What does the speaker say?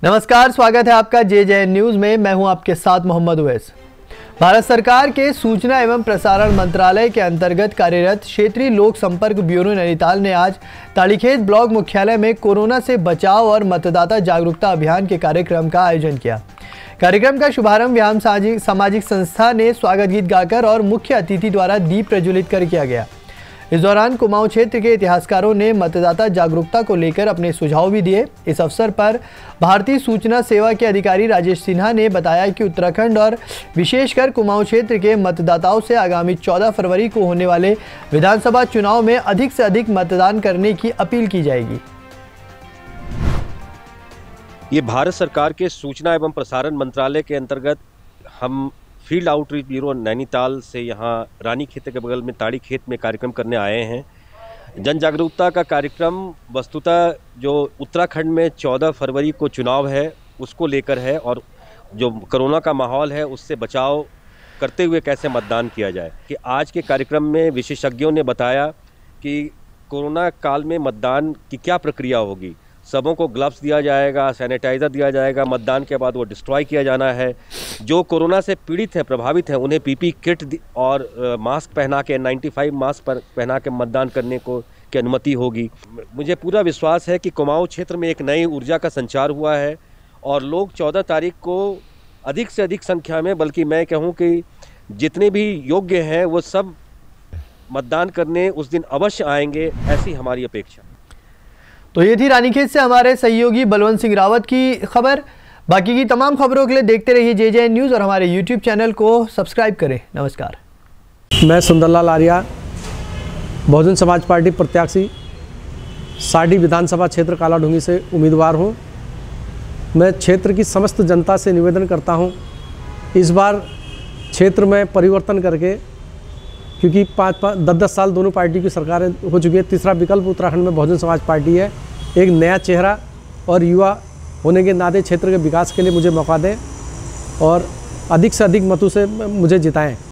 नमस्कार, स्वागत है आपका JJN न्यूज में। मैं हूं आपके साथ मोहम्मद उवैस। भारत सरकार के सूचना एवं प्रसारण मंत्रालय के अंतर्गत कार्यरत क्षेत्रीय लोक संपर्क ब्यूरो नैनीताल ने आज ताड़ीखेत ब्लॉक मुख्यालय में कोरोना से बचाव और मतदाता जागरूकता अभियान के कार्यक्रम का आयोजन किया। कार्यक्रम का शुभारंभ व्यायाम सामाजिक संस्था ने स्वागत गीत गाकर और मुख्य अतिथि द्वारा दीप प्रज्वलित कर किया गया। इस दौरान कुमाऊं क्षेत्र के इतिहासकारों ने मतदाता जागरूकता को लेकर अपने सुझाव भी दिए। इस अवसर पर भारतीय सूचना सेवा के अधिकारी राजेश सिन्हा ने बताया कि उत्तराखंड और विशेषकर कुमाऊं क्षेत्र के मतदाताओं से आगामी 14 फरवरी को होने वाले विधानसभा चुनाव में अधिक से अधिक मतदान करने की अपील की जाएगी। ये भारत सरकार के सूचना एवं प्रसारण मंत्रालय के अंतर्गत हम फील्ड आउटरीच ब्यूरो नैनीताल से यहाँ रानीखेत के बगल में ताड़ीखेत में कार्यक्रम करने आए हैं। जन जागरूकता का कार्यक्रम वस्तुतः जो उत्तराखंड में 14 फरवरी को चुनाव है उसको लेकर है और जो कोरोना का माहौल है उससे बचाव करते हुए कैसे मतदान किया जाए। कि आज के कार्यक्रम में विशेषज्ञों ने बताया कि कोरोना काल में मतदान की क्या प्रक्रिया होगी। सबों को ग्लव्स दिया जाएगा, सैनिटाइज़र दिया जाएगा, मतदान के बाद वो डिस्ट्रॉय किया जाना है। जो कोरोना से पीड़ित हैं, प्रभावित हैं, उन्हें पीपी किट और मास्क पहना के 95 मास्क पहना के मतदान करने की अनुमति होगी। मुझे पूरा विश्वास है कि कुमाऊं क्षेत्र में एक नई ऊर्जा का संचार हुआ है और लोग 14 तारीख को अधिक से अधिक संख्या में, बल्कि मैं कहूँ कि जितने भी योग्य हैं वो सब मतदान करने उस दिन अवश्य आएंगे, ऐसी हमारी अपेक्षा। तो ये थी रानीखेत से हमारे सहयोगी बलवंत सिंह रावत की खबर। बाकी की तमाम खबरों के लिए देखते रहिए JJN न्यूज़ और हमारे YouTube चैनल को सब्सक्राइब करें। नमस्कार। मैं सुंदरलाल आर्या, बहुजन समाज पार्टी प्रत्याशी, साडी विधानसभा क्षेत्र कालाढूंगी से उम्मीदवार हूं। मैं क्षेत्र की समस्त जनता से निवेदन करता हूं, इस बार क्षेत्र में परिवर्तन करके, क्योंकि 10-10 साल दोनों पार्टी की सरकारें हो चुकी है, तीसरा विकल्प उत्तराखंड में बहुजन समाज पार्टी है। एक नया चेहरा और युवा होने के नाते क्षेत्र के विकास के लिए मुझे मौका दें और अधिक से अधिक मतों से मुझे जिताएं।